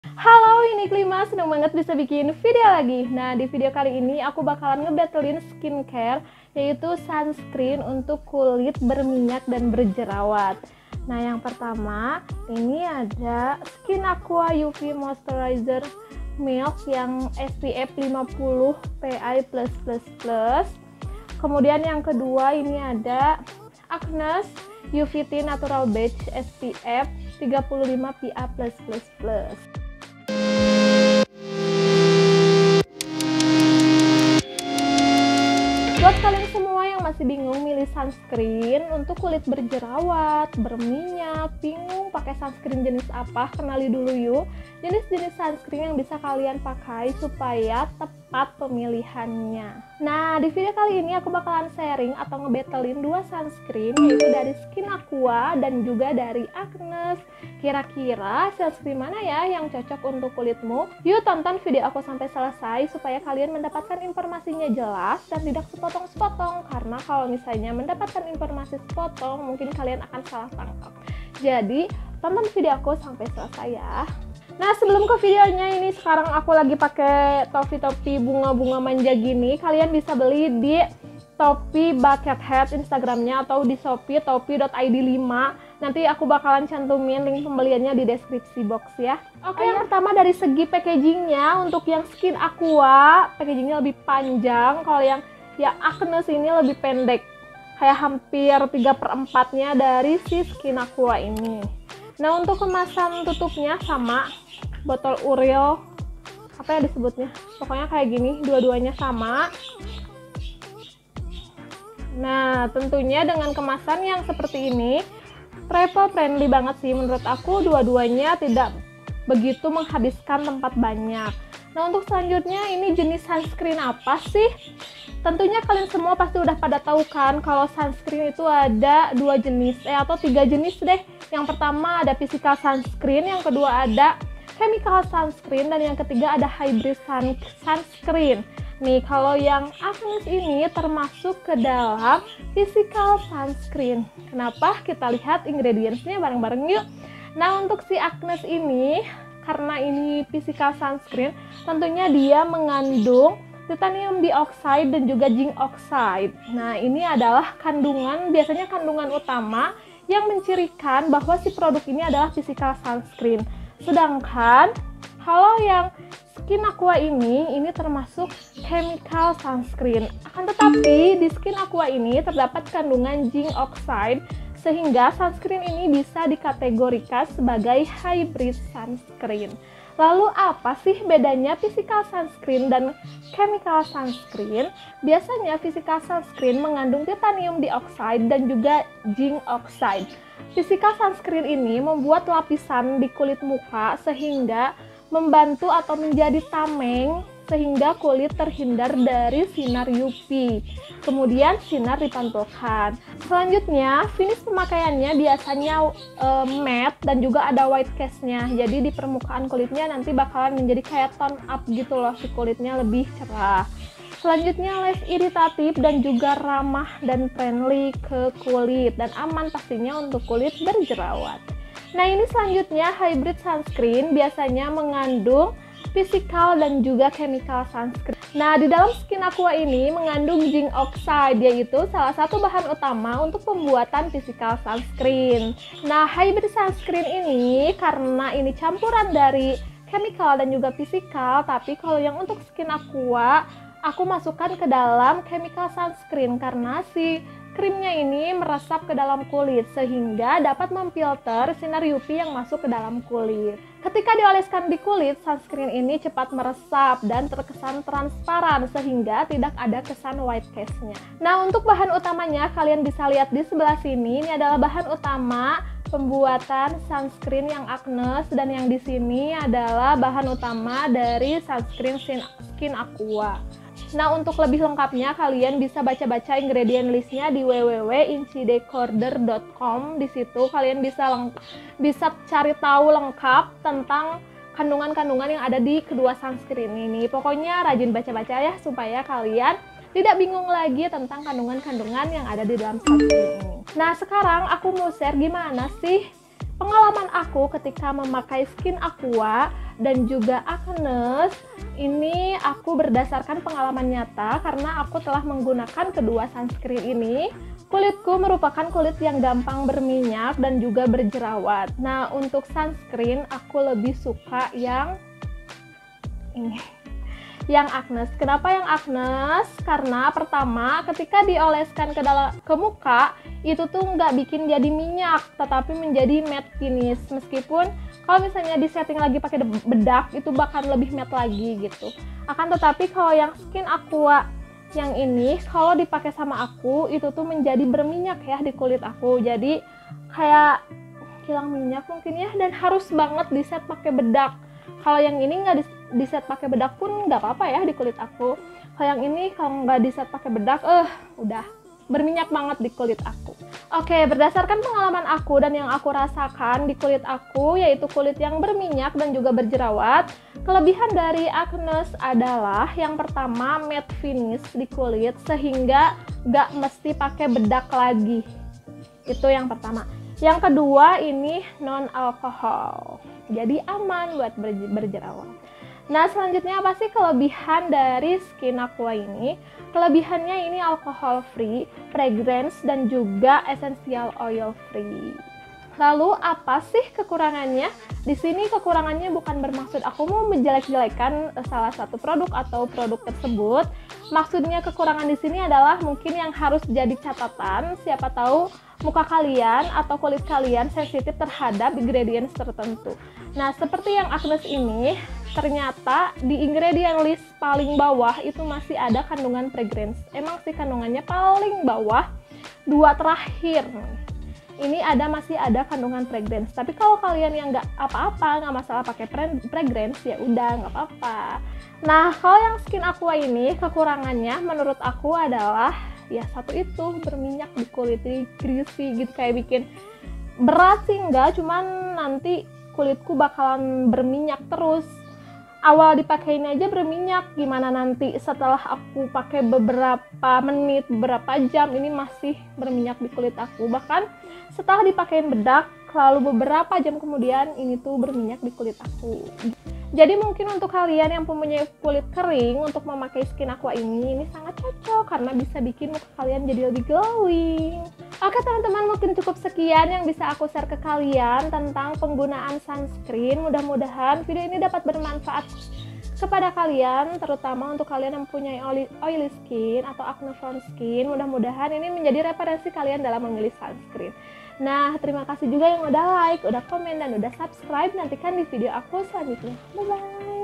Halo, ini Klima, seneng banget bisa bikin video lagi. Nah, di video kali ini aku bakalan ngebattlein skincare, yaitu sunscreen untuk kulit berminyak dan berjerawat. Nah, yang pertama, ini ada Skin Aqua UV Moisturizer Milk yang SPF 50 PI+++. Kemudian yang kedua, ini ada Agnes UV Tint Natural Beige SPF 35 PA+++. Buat kalian semua yang masih bingung milih sunscreen untuk kulit berjerawat, berminyak, bingung pakai sunscreen jenis apa, kenali dulu yuk jenis-jenis sunscreen yang bisa kalian pakai supaya tepat pemilihannya. Nah, di video kali ini aku bakalan sharing atau ngebattlein dua sunscreen, yaitu dari Skin Aqua dan juga dari Agnes. Kira-kira sunscreen mana ya yang cocok untuk kulitmu? Yuk tonton video aku sampai selesai supaya kalian mendapatkan informasinya jelas dan tidak sepotong-sepotong, karena kalau misalnya mendapatkan informasi sepotong mungkin kalian akan salah tangkap. Jadi tonton video aku sampai selesai ya. Nah, sebelum ke videonya, ini sekarang aku lagi pakai topi-topi bunga-bunga manja gini. Kalian bisa beli di Topi Buckethead Instagramnya atau di Shopee topi.id 5. Nanti aku bakalan cantumin link pembeliannya di deskripsi box ya. Oke, yang pertama dari segi packagingnya, untuk yang Skin Aqua packagingnya lebih panjang. Kalau yang Agnes ini lebih pendek, kayak hampir 3/4-nya dari si Skin Aqua ini. Nah, untuk kemasan tutupnya sama botol Uril, apa ya disebutnya, pokoknya kayak gini, dua-duanya sama. Nah, tentunya dengan kemasan yang seperti ini travel friendly banget sih menurut aku. Dua-duanya tidak begitu menghabiskan tempat banyak. Nah, untuk selanjutnya ini jenis sunscreen apa sih? Tentunya kalian semua pasti udah pada tahu kan kalau sunscreen itu ada dua jenis atau 3 jenis deh. Yang pertama ada physical sunscreen, yang kedua ada chemical sunscreen, dan yang ketiga ada hybrid sunscreen. Nih, kalau yang Agnes ini termasuk ke dalam physical sunscreen. Kenapa? Kita lihat ingredientsnya bareng-bareng yuk. Nah, untuk si Agnes ini, karena ini physical sunscreen, tentunya dia mengandung titanium dioxide dan juga zinc oxide. Nah, ini adalah biasanya kandungan utama yang mencirikan bahwa si produk ini adalah physical sunscreen. Sedangkan kalau yang Skin Aqua ini termasuk chemical sunscreen. Akan tetapi di Skin Aqua ini terdapat kandungan zinc oxide, sehingga sunscreen ini bisa dikategorikan sebagai hybrid sunscreen. Lalu apa sih bedanya physical sunscreen dan chemical sunscreen? Biasanya physical sunscreen mengandung titanium dioxide dan juga zinc oxide. Physical sunscreen ini membuat lapisan di kulit muka sehingga membantu atau menjadi tameng, sehingga kulit terhindar dari sinar UV. Kemudian sinar dipantulkan. Selanjutnya, finish pemakaiannya biasanya matte dan juga ada white cast-nya. Jadi di permukaan kulitnya nanti bakalan menjadi kayak tone up gitu loh, si kulitnya lebih cerah. Selanjutnya less iritatif dan juga ramah dan friendly ke kulit dan aman pastinya untuk kulit berjerawat. Nah, ini selanjutnya hybrid sunscreen biasanya mengandung physical dan juga chemical sunscreen. Nah, di dalam Skin Aqua ini mengandung zinc oxide, yaitu salah satu bahan utama untuk pembuatan physical sunscreen. Nah, hybrid sunscreen ini karena ini campuran dari chemical dan juga physical, tapi kalau yang untuk Skin Aqua aku masukkan ke dalam chemical sunscreen karena si krimnya ini meresap ke dalam kulit sehingga dapat memfilter sinar UV yang masuk ke dalam kulit. Ketika dioleskan di kulit, sunscreen ini cepat meresap dan terkesan transparan sehingga tidak ada kesan white cast-nya. Nah, untuk bahan utamanya kalian bisa lihat di sebelah sini. Ini adalah bahan utama pembuatan sunscreen yang Agnes, dan yang di sini adalah bahan utama dari sunscreen Skin Aqua. Nah, untuk lebih lengkapnya kalian bisa baca-baca ingredient listnya di www.incidecorder.com. Di situ kalian bisa cari tahu lengkap tentang kandungan-kandungan yang ada di kedua sunscreen ini. Pokoknya rajin baca-baca ya supaya kalian tidak bingung lagi tentang kandungan-kandungan yang ada di dalam sunscreen ini. Nah, sekarang aku mau share gimana sih pengalaman aku ketika memakai skin Aqua dan juga Agnes, ini aku berdasarkan pengalaman nyata karena aku telah menggunakan kedua sunscreen ini. Kulitku merupakan kulit yang gampang berminyak dan juga berjerawat. Nah, untuk sunscreen aku lebih suka yang ini, yang Agnes. Kenapa yang Agnes? Karena pertama, ketika dioleskan ke muka, itu tuh nggak bikin jadi minyak, tetapi menjadi matte finish. Meskipun kalau misalnya di setting lagi pakai bedak, itu bakal lebih matte lagi gitu. Akan tetapi kalau yang skin Aqua yang ini, kalau dipakai sama aku, itu tuh menjadi berminyak ya di kulit aku. Jadi kayak hilang minyak mungkin ya, dan harus banget di set pakai bedak. Kalau yang ini nggak di set pakai bedak pun nggak apa-apa ya di kulit aku. Kalau yang ini kalau nggak di set pakai bedak, udah berminyak banget di kulit aku. Oke, berdasarkan pengalaman aku dan yang aku rasakan di kulit aku, yaitu kulit yang berminyak dan juga berjerawat, kelebihan dari Agnes adalah yang pertama matte finish di kulit sehingga nggak mesti pakai bedak lagi. Itu yang pertama. Yang kedua, ini non alkohol, jadi aman buat berjerawat. Nah, selanjutnya apa sih kelebihan dari skin Aqua ini? Kelebihannya ini alkohol free, fragrance, dan juga essential oil free. Lalu apa sih kekurangannya? Di sini kekurangannya bukan bermaksud aku mau menjelek-jelekan salah satu produk atau produk tersebut. Maksudnya kekurangan di sini adalah mungkin yang harus jadi catatan, siapa tahu muka kalian atau kulit kalian sensitif terhadap ingredients tertentu. Nah, seperti yang Agnes ini, ternyata di ingredient list paling bawah itu masih ada kandungan fragrance. Emang sih kandungannya paling bawah, 2 terakhir. Ini masih ada kandungan fragrance. Tapi kalau kalian yang nggak apa-apa, nggak masalah pakai fragrance, ya udah nggak apa-apa. Nah, kalau yang skin Aqua ini kekurangannya menurut aku adalah ya satu itu, berminyak di kulit, jadi greasy gitu, kayak bikin berat sih enggak, cuman nanti kulitku bakalan berminyak terus. Awal dipakainya aja berminyak, gimana nanti setelah aku pakai beberapa menit, beberapa jam, ini masih berminyak di kulit aku. Bahkan setelah dipakein bedak, lalu beberapa jam kemudian ini tuh berminyak di kulit aku. Jadi mungkin untuk kalian yang mempunyai kulit kering, untuk memakai skin Aqua ini sangat cocok karena bisa bikin muka kalian jadi lebih glowing. Oke teman-teman, mungkin cukup sekian yang bisa aku share ke kalian tentang penggunaan sunscreen. Mudah-mudahan video ini dapat bermanfaat kepada kalian, terutama untuk kalian yang mempunyai oily skin atau acne prone skin. Mudah-mudahan ini menjadi referensi kalian dalam memilih sunscreen. Nah, terima kasih juga yang udah like, udah komen, dan udah subscribe. Nantikan di video aku selanjutnya. Bye-bye!